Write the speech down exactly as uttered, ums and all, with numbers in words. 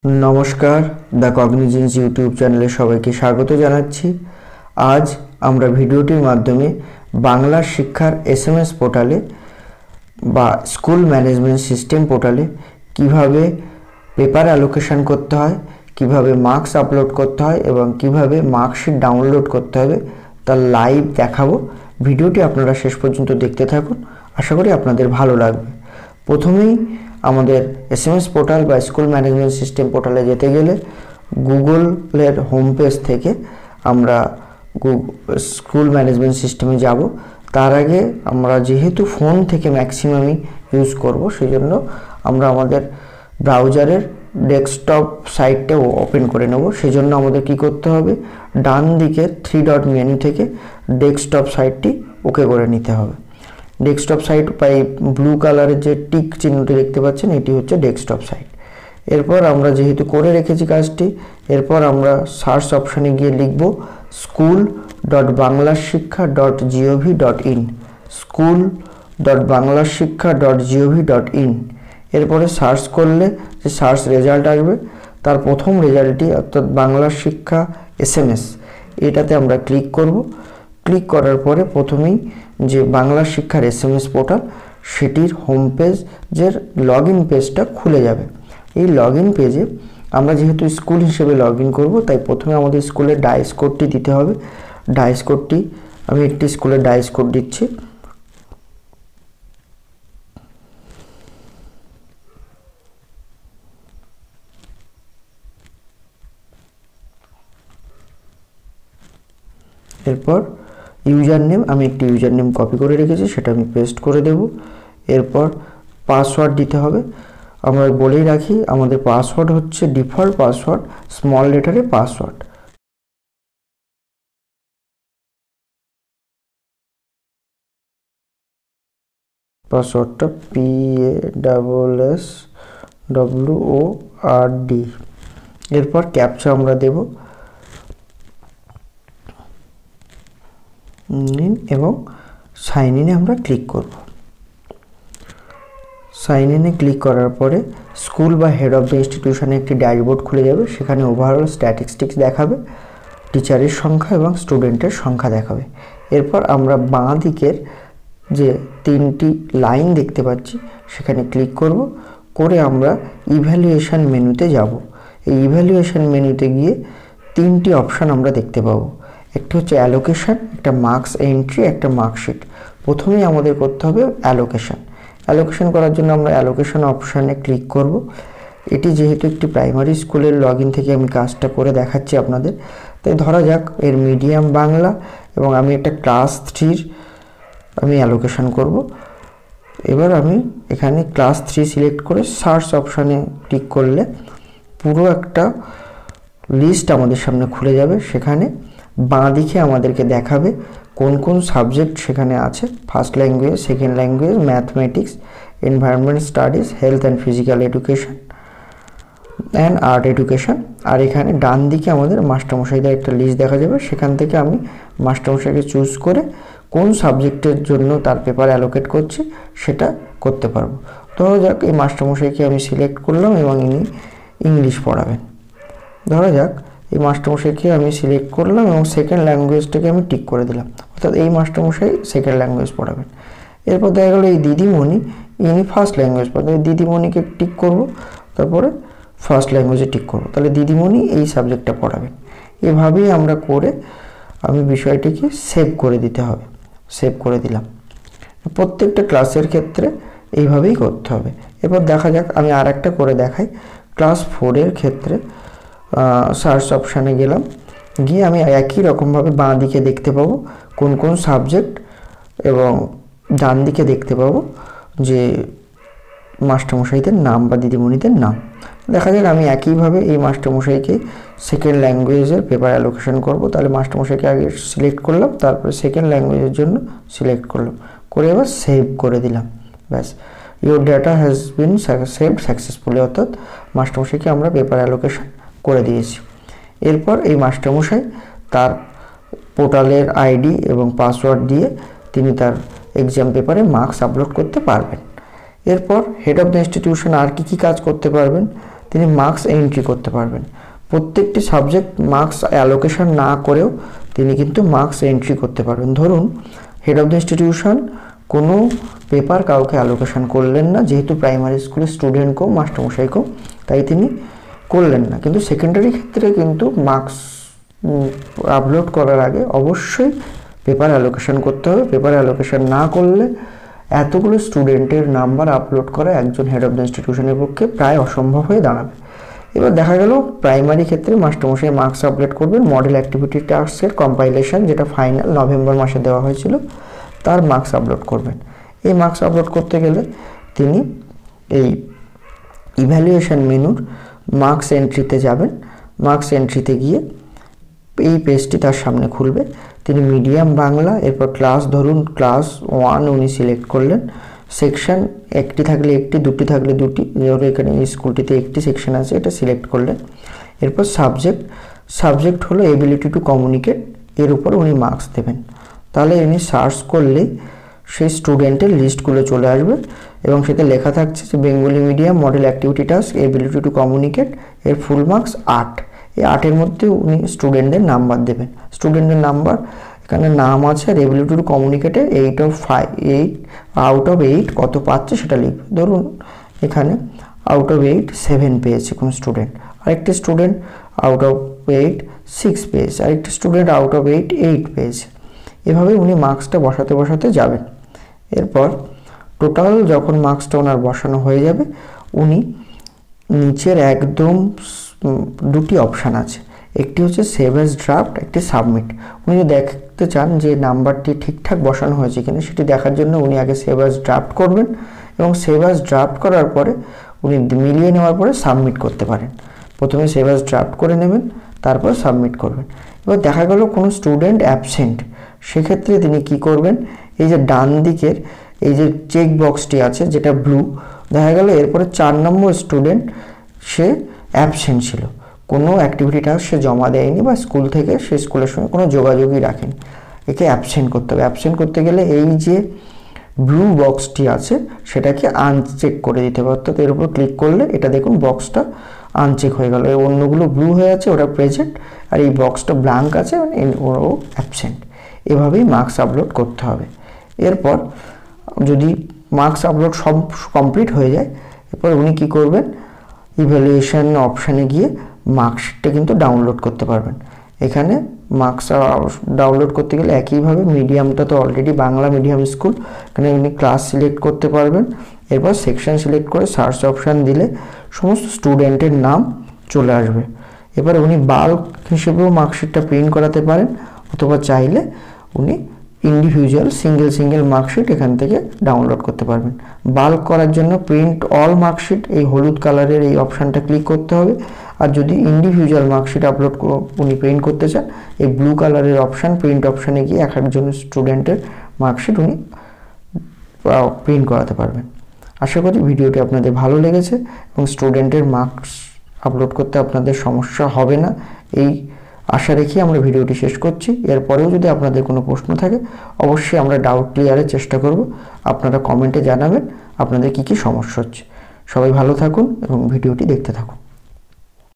नमस्कार the Cognizance YouTube चैनले सबाइके स्वागत जानाচ্ছি। आज আমরা ভিডিওটির মাধ্যমে বাংলা শিক্ষার এসএমএস পোর্টালে বা স্কুল ম্যানেজমেন্ট সিস্টেম পোর্টালে কিভাবে পেপার অ্যালোকেশন করতে হয়, কিভাবে মার্কস আপলোড করতে হয় এবং কিভাবে মার্কশিট ডাউনলোড করতে হবে তার লাইভ দেখাবো। ভিডিওটি আপনারা শেষ পর্যন্ত দেখতে থাকুন, আশা করি আপনাদের ভালো লাগবে। প্রথমেই আমাদের এসএমএস পোর্টাল বা স্কুল ম্যানেজমেন্ট সিস্টেম পোর্টালে যেতে গেলে গুগলের হোম পেজ থেকে আমরা স্কুল ম্যানেজমেন্ট সিস্টেমে যাব। তার আগে আমরা যেহেতু ফোন থেকে ম্যাক্সিমামই ইউজ করব, সেই জন্য আমরা আমাদের ব্রাউজারের ডেস্কটপ সাইটটা ওপেন করে নেব। সেই জন্য আমাদের কি করতে হবে, ডান দিকের থ্রি ডট মেনু থেকে ডেস্কটপ সাইটটি ওকে করে নিতে হবে। ডেস্কটপ সাইট বা এই ব্লু কালারের যে টিক চিহ্নটি দেখতে পাচ্ছেন, এটি হচ্ছে ডেস্কটপ সাইট। এরপর আমরা যেহেতু করে রেখেছি কাজটি, এরপর আমরা সার্চ অপশানে গিয়ে লিখব school dot Bangla Shiksha dot G O V dot in school dot Bangla Shiksha dot G O V dot in এরপরে সার্চ করলে যে সার্চ রেজাল্ট আসবে, তার প্রথম রেজাল্টটি অর্থাৎ বাংলা শিক্ষা এসএমএস, এটাতে আমরা ক্লিক করব। ক্লিক করার পরে প্রথমেই যে বাংলা শিক্ষার এসএমএস পোর্টাল সেটির হোম পেজের লগ ইন পেজটা খুলে যাবে। এই লগ ইন পেজে আমরা যেহেতু স্কুল হিসেবে লগ ইন করবো, তাই প্রথমে আমাদের স্কুলের ডাইস কোডটি দিতে হবে। ডাইস কোডটি আমি একটি স্কুলের ডাইস কোড দিচ্ছি। এরপর ইউজার নেম, আমি একটি ইউজার নেম কপি করে রেখেছি, সেটা আমি পেস্ট করে দেব। এরপর পাসওয়ার্ড দিতে হবে। আমরা বলেই রাখি আমাদের পাসওয়ার্ড হচ্ছে ডিফল্ট পাসওয়ার্ড, স্মল লেটারে পাসওয়ার্ড। পাসওয়ার্ডটা P A double S W O R D. এরপর ক্যাপচা আমরা দেব এবং সাইন ইনে আমরা ক্লিক করব। সাইন ইনে ক্লিক করার পরে স্কুল বা হেড অফ দ্য ইনস্টিটিউশনে একটি ড্যাশবোর্ড খুলে যাবে। সেখানে ওভারঅল স্ট্যাটিস্টিক্স দেখাবে, টিচারের সংখ্যা এবং স্টুডেন্টের সংখ্যা দেখাবে। এরপর আমরা বাঁ দিকের যে তিনটি লাইন দেখতে পাচ্ছি সেখানে ক্লিক করব। করে আমরা ইভ্যালুয়েশন মেনুতে যাব। এই ইভ্যালুয়েশন মেনুতে গিয়ে তিনটি অপশান আমরা দেখতে পাবো। একটি হচ্ছে অ্যালোকেশন, একটা মার্কস এন্ট্রি, একটা মার্কশিট। প্রথমেই আমাদের করতে হবে অ্যালোকেশন। অ্যালোকেশন করার জন্য আমরা অ্যালোকেশন অপশানে ক্লিক করব। এটি যেহেতু একটি প্রাইমারি স্কুলের লগ ইন থেকে আমি কাজটা করে দেখাচ্ছি আপনাদের, তাই ধরা যাক এর মিডিয়াম বাংলা এবং আমি একটা ক্লাস থ্রির আমি অ্যালোকেশন করব। এবার আমি এখানে ক্লাস থ্রি সিলেক্ট করে সার্চ অপশানে ক্লিক করলে পুরো একটা লিস্ট আমাদের সামনে খুলে যাবে। সেখানে বাঁ দিকে আমাদেরকে দেখাবে কোন কোন সাবজেক্ট সেখানে আছে, first language, second language, mathematics, environment studies, health and physical education and art education. আর এখানে ডান দিকে আমাদের মাস্টারমশাইদের একটা লিস্ট দেখা যাবে। সেখান থেকে আমি মাস্টারমশাইকে চুজ করে কোন সাবজেক্টের জন্য তার পেপার অ্যালোকেট করছি সেটা করতে পারবো। ধরা যাক এই মাস্টারমশাইকে আমি সিলেক্ট করলাম এবং ইনি ইংলিশ পড়াবেন। ধরা যাক এই মাস্টারমশাইকে আমি সিলেক্ট করলাম এবং সেকেন্ড ল্যাঙ্গুয়েজটাকে আমি টিক করে দিলাম, অর্থাৎ এই মাস্টারমশাই সেকেন্ড ল্যাঙ্গুয়েজ পড়াবেন। এরপর দেখা গেলো এই দিদিমণি ইনি ফার্স্ট ল্যাঙ্গুয়েজ পড়াবেন। দিদিমণিকে টিক করব, তারপরে ফার্স্ট ল্যাঙ্গুয়েজে টিক করব, তাহলে দিদিমণি এই সাবজেক্টটা পড়াবেন। এভাবেই আমরা করে আমি বিষয়টিকে সেভ করে দিতে হবে। সেভ করে দিলাম। প্রত্যেকটা ক্লাসের ক্ষেত্রে এইভাবেই করতে হবে। এরপর দেখা যাক আমি আর একটা করে দেখাই। ক্লাস ফোরের ক্ষেত্রে সার্চ অপশানে গেলাম, গিয়ে আমি একই রকমভাবে বাঁ দিকে দেখতে পাবো কোন কোন সাবজেক্ট এবং ডান দিকে দেখতে পাবো যে মাস্টারমশাইদের নাম বা দিদিমণিদের নাম। দেখা যাক আমি একইভাবে এই মাস্টারমশাইকে সেকেন্ড ল্যাঙ্গুয়েজের পেপার অ্যালোকেশন করব। তাহলে মাস্টারমশাইকে আগে সিলেক্ট করলাম, তারপরে সেকেন্ড ল্যাঙ্গুয়েজের জন্য সিলেক্ট করলাম, করে এবার সেভ করে দিলাম। ব্যাস, your data has been saved successfully, অর্থাৎ মাস্টারমশাইকে আমরা পেপার অ্যালোকেশন করে দিয়েছি। এরপর এই মাস্টারমশাই তার পোর্টালের আইডি এবং পাসওয়ার্ড দিয়ে তিনি তার এক্সাম পেপারে মার্কস আপলোড করতে পারবেন। এরপর হেড অফ দ্য ইনস্টিটিউশন আর কি কি কাজ করতে পারবেন, তিনি মার্কস এন্ট্রি করতে পারবেন। প্রত্যেকটি সাবজেক্ট মার্কস অ্যালোকেশন না করেও তিনি কিন্তু মার্কস এন্ট্রি করতে পারবেন। ধরুন হেড অফ দ্য ইনস্টিটিউশন কোনো পেপার কাউকে অ্যালোকেশন করলেন না, যেহেতু প্রাইমারি স্কুলের স্টুডেন্টকেও মাস্টারমশাইকেও, তাই তিনি করলেন না। কিন্তু সেকেন্ডারি ক্ষেত্রে কিন্তু মার্কস আপলোড করার আগে অবশ্যই পেপার অ্যালোকেশন করতে হবে। পেপার অ্যালোকেশন না করলে এতগুলো স্টুডেন্টের নাম্বার আপলোড করা একজন হেড অফ দ্য ইনস্টিটিউশনের পক্ষে প্রায় অসম্ভব হয়ে দাঁড়াবে। এবার দেখা গেল প্রাইমারি ক্ষেত্রে মাস্টারমশাই মার্কস আপলোড করবেন মডেল অ্যাক্টিভিটি টাস্কের কম্পাইলেশন, যেটা ফাইনাল নভেম্বর মাসে দেওয়া হয়েছিল, তার মার্কস আপলোড করবেন। এই মার্কস আপলোড করতে গেলে তিনি এই ইভ্যালুয়েশন মেনুর মার্কস এন্ট্রিতে যাবেন। মার্কস এন্ট্রিতে গিয়ে এই পেজটি তার সামনে খুলবে। তিনি মিডিয়াম বাংলা, এরপর ক্লাস ধরুন ক্লাস ওয়ান উনি সিলেক্ট করলেন। সেকশন একটি থাকলে একটি, দুটি থাকলে দুটি, যেহেতু এখানে এই স্কুলটিতে একটি সেকশন আছে এটা সিলেক্ট করলেন। এরপর সাবজেক্ট সাবজেক্ট হলো এবিলিটি টু কমিউনিকেট, এর উপর উনি মার্কস দেবেন। তাহলে উনি সার্চ করলেই সেই স্টুডেন্টের লিস্টগুলো চলে আসবে এবং সেটা লেখা থাকছে যে Bengali medium model activity task ability to communicate, এর ফুল মার্কস আট। এই আটের মধ্যে উনি স্টুডেন্টদের নাম্বার দেবেন। স্টুডেন্টের নাম্বার এখানে নাম আছে, আর এবিলিটি টু কমিউনিকেটে eight of five eight out of eight কত পাচ্ছে সেটা লিখবে। ধরুন এখানে আউট অফ এইট সেভেন পেয়েছে কোনো স্টুডেন্ট, আরেকটি student out of eight six পেয়েছে, আরেকটি student out of eight eight পেয়েছে। এভাবে উনি মার্কসটা বসাতে বসাতে যাবেন। এরপর টোটাল যখন মার্কসটা ওনার বসানো হয়ে যাবে, উনি নিচের একদম দুটি অপশান আছে, একটি হচ্ছে সেভ অ্যাজ ড্রাফট, একটি সাবমিট। উনি যদি দেখতে চান যে নাম্বারটি ঠিকঠাক বসানো হয়েছে কিনা সেটি দেখার জন্য উনি আগে সেভ অ্যাজ ড্রাফট করবেন এবং সেভ অ্যাজ ড্রাফট করার পরে উনি মিলিয়ে নেওয়ার পরে সাবমিট করতে পারেন। প্রথমে সেভ অ্যাজ ড্রাফট করে নেবেন, তারপর সাবমিট করবেন। এবার দেখা গেল কোনো স্টুডেন্ট অ্যাবসেন্ট, সেক্ষেত্রে তিনি কি করবেন, এই যে ডান দিকের এই যে চেক বক্সটি আছে যেটা ব্লু, দেখা গেল এরপরে চার নম্বর স্টুডেন্ট সে অ্যাবসেন্ট ছিল, কোনো অ্যাক্টিভিটিটা সে জমা দেয়নি বা স্কুল থেকে সে স্কুলের সঙ্গে কোনো যোগাযোগই রাখেনি, একে অ্যাবসেন্ট করতে হবে। অ্যাবসেন্ট করতে গেলে এই যে ব্লু বক্সটি আছে সেটাকে আনচেক করে দিতে হবে, অর্থাৎ এর উপর ক্লিক করলে এটা দেখুন বক্সটা আনচেক হয়ে গেল, এই অন্যগুলো ব্লু হয়ে আছে ওটা প্রেজেন্ট, আর এই বক্সটা ব্ল্যাঙ্ক আছে মানে ওরাও অ্যাবসেন্ট। এভাবেই মার্কস আপলোড করতে হবে। এরপর যদি মার্কস আপলোড সব কমপ্লিট হয়ে যায়, এরপর উনি কী করবেন, ইভ্যালুয়েশন অপশানে গিয়ে মার্কশিটটা কিন্তু ডাউনলোড করতে পারবেন। এখানে মার্কস ডাউনলোড করতে গেলে একইভাবে মিডিয়ামটা তো অলরেডি বাংলা মিডিয়াম স্কুল, এখানে উনি ক্লাস সিলেক্ট করতে পারবেন। এরপর সেকশন সিলেক্ট করে সার্চ অপশান দিলে সমস্ত স্টুডেন্টের নাম চলে আসবে। এবার উনি বাল্ক হিসেবেও মার্কশিটটা প্রিন্ট করাতে পারেন, অথবা চাইলে উনি ইন্ডিভিজুয়াল সিঙ্গেল সিঙ্গেল মার্কশিট এখান থেকে ডাউনলোড করতে পারবেন। বাল্ক করার জন্য প্রিন্ট অল মার্কশিট এই হলুদ কালারের এই অপশানটা ক্লিক করতে হবে, আর যদি ইন্ডিভিজুয়াল মার্কশিট আপলোড উনি প্রিন্ট করতে চান এই ব্লু কালারের অপশান প্রিন্ট অপশানে গিয়ে এক একজন স্টুডেন্টের মার্কশিট উনি প্রিন্ট করাতে পারবেন। আশা করি ভিডিওটি আপনাদের ভালো লেগেছে এবং স্টুডেন্টের মার্কস আপলোড করতে আপনাদের সমস্যা হবে না, এই আশা রেখে আমরা ভিডিওটি শেষ করছি। এরপরেও যদি আপনাদের কোনো প্রশ্ন থাকে অবশ্যই আমরা ডাউট ক্লিয়ারের চেষ্টা করব, আপনারা কমেন্টে জানাবেন আপনাদের কী কী সমস্যা হচ্ছে। সবাই ভালো থাকুন এবং ভিডিওটি দেখতে থাকুন।